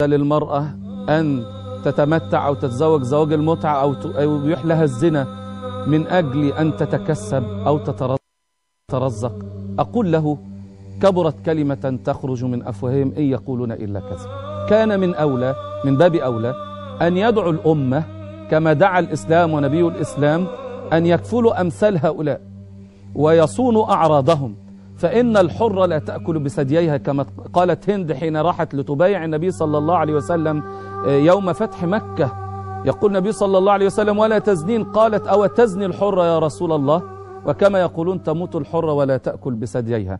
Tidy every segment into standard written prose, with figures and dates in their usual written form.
للمرأة أن تتمتع أو تتزوج زواج المتعة أو يبيح لها الزنا من أجل أن تتكسب أو تترزق، أقول له كبرت كلمة تخرج من أفواههم إن يقولون إلا كذا. كان من باب أولى أن يدعو الأمة كما دعا الإسلام ونبي الإسلام أن يكفلوا أمثال هؤلاء ويصونوا أعراضهم، فإن الحرة لا تأكل بثدييها كما قالت هند حين راحت لتبايع النبي صلى الله عليه وسلم يوم فتح مكة. يقول النبي صلى الله عليه وسلم ولا تزنين، قالت أو تزني الحرة يا رسول الله؟ وكما يقولون تموت الحرة ولا تأكل بثدييها.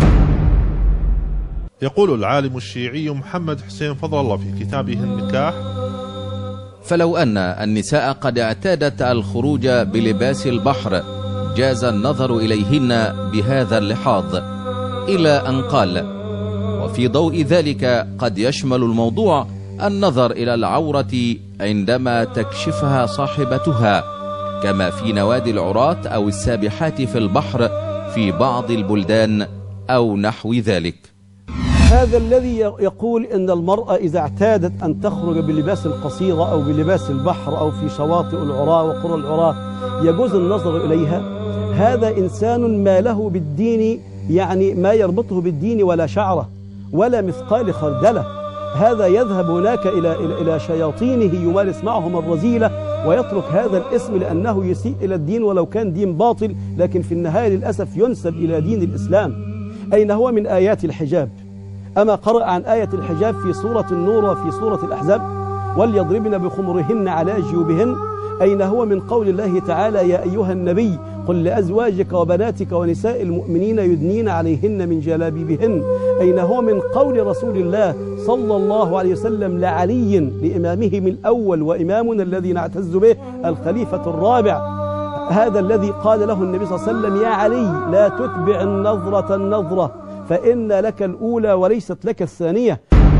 يقول العالم الشيعي محمد حسين فضل الله في كتابه النكاح: فلو أن النساء قد اعتادت الخروج بلباس البحر جاز النظر إليهن بهذا اللحاظ، إلى أن قال: وفي ضوء ذلك قد يشمل الموضوع النظر إلى العورة عندما تكشفها صاحبتها، كما في نوادي العراة أو السابحات في البحر في بعض البلدان أو نحو ذلك. هذا الذي يقول إن المرأة إذا اعتادت أن تخرج بلباس القصيدة أو بلباس البحر أو في شواطئ العراة وقرى العراة يجوز النظر إليها، هذا إنسان ما له بالدين يعني ما يربطه بالدين ولا شعره ولا مثقال خردلة. هذا يذهب هناك إلى شياطينه يمارس معهم الرذيلة ويترك هذا الاسم لأنه يسيء إلى الدين ولو كان دين باطل، لكن في النهاية للأسف ينسب إلى دين الإسلام. أين هو من آيات الحجاب؟ أما قرأ عن آية الحجاب في سورة النور وفي سورة الأحزاب وليضربن بخمرهن على جيوبهن؟ أين هو من قول الله تعالى يا أيها النبي قل لأزواجك وبناتك ونساء المؤمنين يدنين عليهن من جلابيبهن؟ أين هو من قول رسول الله صلى الله عليه وسلم لعلي لإمامهم الأول وإمامنا الذي نعتز به الخليفة الرابع، هذا الذي قال له النبي صلى الله عليه وسلم يا علي لا تتبع النظرة فإن لك الأولى وليست لك الثانية.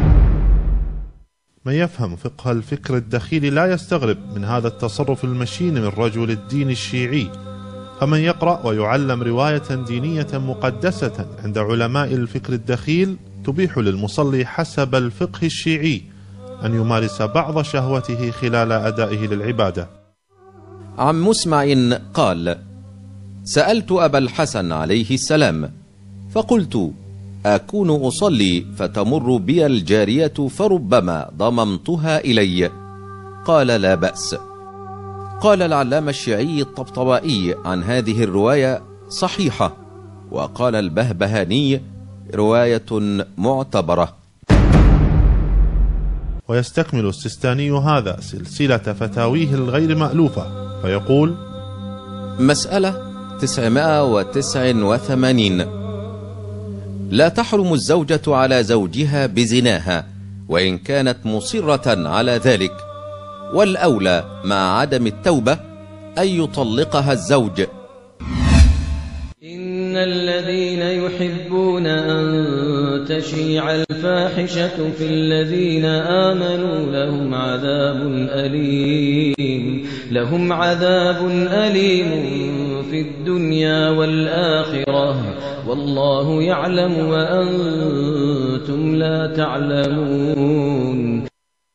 من يفهم فقه الفكر الدخيل لا يستغرب من هذا التصرف المشين من رجل الدين الشيعي، فمن يقرأ ويعلم رواية دينية مقدسة عند علماء الفكر الدخيل تبيح للمصلي حسب الفقه الشيعي أن يمارس بعض شهوته خلال أدائه للعبادة. عن مسمع قال: سألت أبا الحسن عليه السلام فقلت: أكون أصلي فتمر بي الجارية فربما ضممتها إلي؟ قال: لا بأس. قال العلامة الشيعي الطبطبائي عن هذه الرواية: صحيحة. وقال البهبهاني: رواية معتبرة. ويستكمل السيستاني هذا سلسلة فتاويه الغير مألوفة فيقول: مسألة 989: لا تحرم الزوجة على زوجها بزناها وإن كانت مصرة على ذلك، والأولى مع عدم التوبة أن يطلقها الزوج. إن الذين يحبون أن تشيع الفاحشة في الذين آمنوا لهم عذاب أليم في الدنيا والآخرة والله يعلم وأنتم لا تعلمون.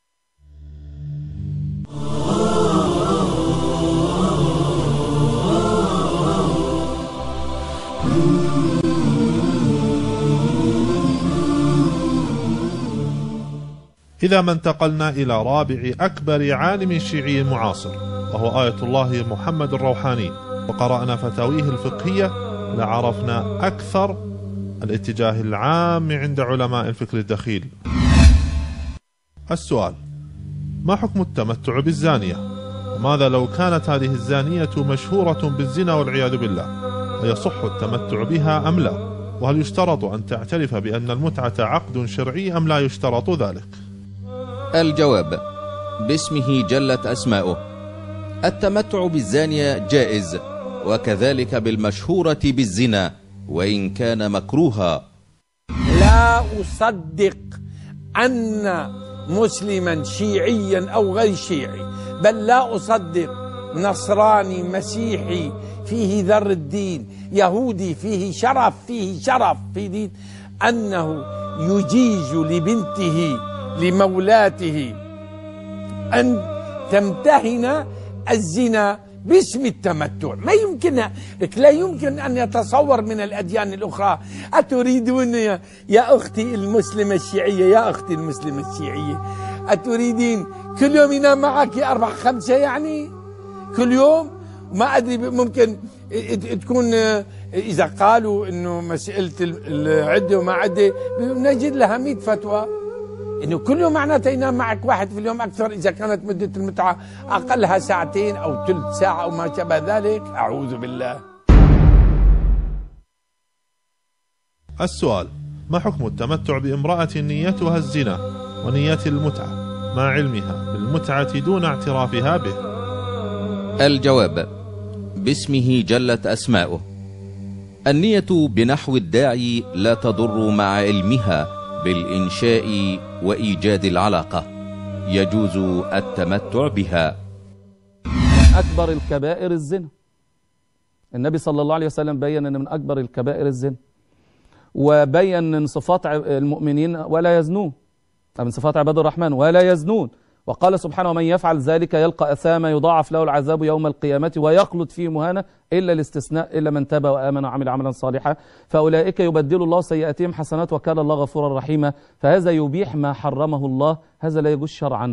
إذا ما انتقلنا إلى رابع أكبر عالم شيعي معاصر وهو آية الله محمد الروحاني وقرأنا فتاويه الفقهية لعرفنا أكثر الاتجاه العام عند علماء الفكر الدخيل. السؤال: ما حكم التمتع بالزانية؟ وماذا لو كانت هذه الزانية مشهورة بالزنا والعياذ بالله؟ ويصح التمتع بها أم لا؟ وهل يشترط أن تعترف بأن المتعة عقد شرعي أم لا يشترط ذلك؟ الجواب: باسمه جلت أسماؤه. التمتع بالزانية جائز، وكذلك بالمشهورة بالزنا وإن كان مكروها. لا أصدق أن مسلما شيعيا أو غير شيعي، بل لا أصدق نصراني مسيحي فيه ذر الدين، يهودي فيه شرف في دين، أنه يجيز لبنته لمولاته أن تمتهن الزنا باسم التمتع. ما يمكن، لا يمكن أن يتصور من الأديان الأخرى. أتريدون يا أختي المسلمة الشيعية، يا أختي المسلمة الشيعية، أتريدين كل يوم ينام معك 4-5 يعني كل يوم؟ ما أدري، ممكن تكون إذا قالوا إنه مسألة العدة وما عدة نجد لها 100 فتوى. إنه كل يوم معناته ينام معك واحد في اليوم أكثر إذا كانت مدة المتعة أقلها 2 ساعة أو 3 ساعة أو ما شابه ذلك. أعوذ بالله. السؤال: ما حكم التمتع بامرأة نيتها الزنا ونية المتعة مع علمها بالمتعة دون اعترافها به؟ الجواب: باسمه جلت أسماؤه. النية بنحو الداعي لا تضر مع علمها بالإنشاء وإيجاد العلاقة، يجوز التمتع بها. أكبر الكبائر الزنا. النبي صلى الله عليه وسلم بيّن أن من أكبر الكبائر الزنا، وبيّن من صفات المؤمنين ولا يزنون، من صفات عباد الرحمن ولا يزنون، وقال سبحانه: ومن يفعل ذلك يلقى أثاما يضاعف له العذاب يوم القيامة ويخلد فيه مهانا إلا الاستثناء إلا من تاب وآمن وعمل عملا صالحا فأولئك يبدل الله سيئاتهم حسنات وكان الله غفورا رحيما. فهذا يبيح ما حرمه الله، هذا لا يجوز شرعا.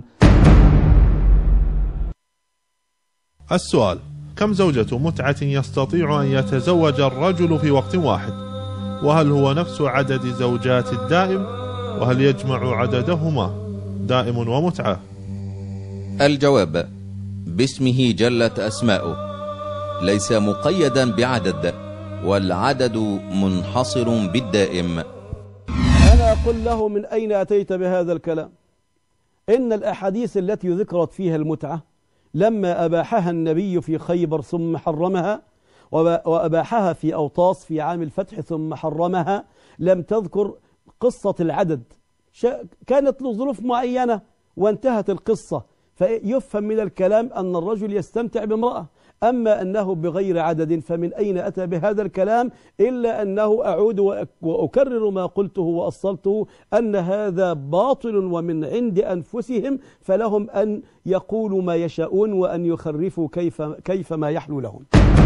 السؤال: كم زوجة متعة يستطيع أن يتزوج الرجل في وقت واحد؟ وهل هو نفس عدد زوجات الدائم؟ وهل يجمع عددهما دائم ومتعة؟ الجواب: باسمه جلت أسماؤه، ليس مقيدا بعدد، والعدد منحصر بالدائم. أنا أقول له: من أين أتيت بهذا الكلام؟ إن الأحاديث التي ذكرت فيها المتعة لما أباحها النبي في خيبر ثم حرمها، وأباحها في أوطاس في عام الفتح ثم حرمها، لم تذكر قصة العدد. كانت له ظروف معينة وانتهت القصة، فيفهم من الكلام أن الرجل يستمتع بامرأة. أما أنه بغير عدد فمن أين أتى بهذا الكلام؟ إلا أنه أعود وأكرر ما قلته وأصلته، أن هذا باطل ومن عند أنفسهم، فلهم أن يقولوا ما يشاءون وأن يخرفوا كيف ما يحلو لهم.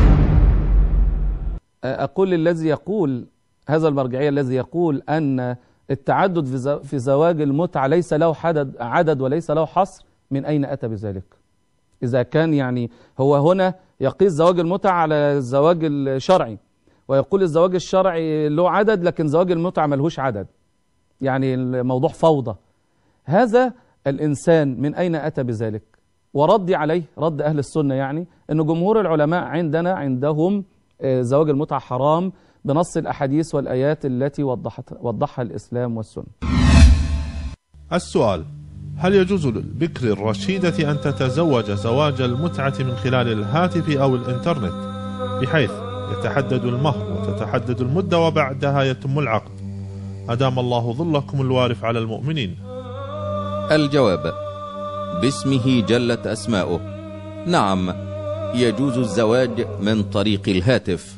أقول الذي يقول هذا المرجعية الذي يقول أن التعدد في زواج المتعة ليس له عدد وليس له حصر، من أين أتى بذلك؟ إذا كان يعني هو هنا يقيس زواج المتعة على الزواج الشرعي، ويقول الزواج الشرعي له عدد لكن زواج المتعة ملهوش عدد، يعني الموضوع فوضى. هذا الإنسان من أين أتى بذلك؟ وردي عليه رد أهل السنة، يعني أن جمهور العلماء عندهم زواج المتعة حرام بنص الأحاديث والآيات التي وضحها الإسلام والسنة. السؤال: هل يجوز للبكر الرشيدة أن تتزوج زواج المتعة من خلال الهاتف أو الإنترنت بحيث يتحدد المهر وتتحدد المدة وبعدها يتم العقد؟ أدام الله ظلكم الوارف على المؤمنين. الجواب: باسمه جلت أسماؤه، نعم، يجوز الزواج من طريق الهاتف.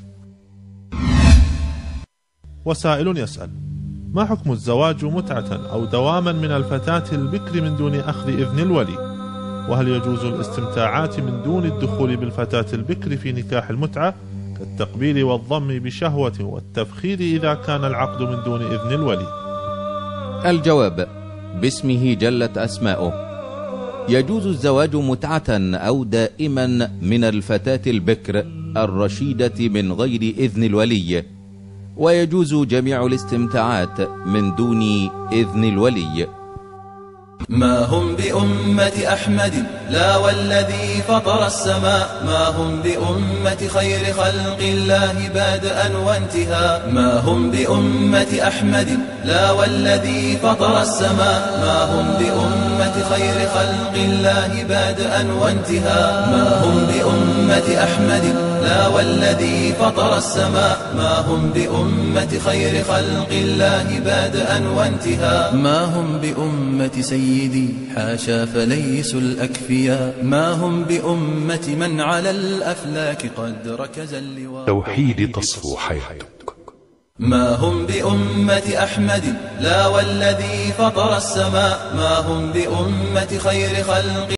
وسائل يسأل: ما حكم الزواج متعة أو دواما من الفتاة البكر من دون أخذ إذن الولي؟ وهل يجوز الاستمتاعات من دون الدخول بالفتاة البكر في نكاح المتعة كالتقبيل والضم بشهوة والتفخير إذا كان العقد من دون إذن الولي؟ الجواب: باسمه جلت أسماؤه، يجوز الزواج متعة أو دائما من الفتاة البكر الرشيدة من غير إذن الولي، ويجوز جميع الاستمتاعات من دون إذن الولي. ما هم بأمة أحمد لا والذي فطر السماء، ما هم بأمة خير خلق الله بادئا وانتهاء، ما هم بأمة أحمد لا والذي فطر السماء، ما هم بأمة خير خلق الله بادئا وانتهاء، ما هم بأمة أحمد لا والذي فطر السماء، ما هم بأمة خير خلق الله بادئا وانتهاء، ما هم بأمة سيدي حاشا فليسوا الأكفياء، ما هم بأمة من على الأفلاك قد ركز اللواء. توحيد تصفو حياتك. ما هم بأمة أحمد لا والذي فطر السماء ما هم بأمة خير خلق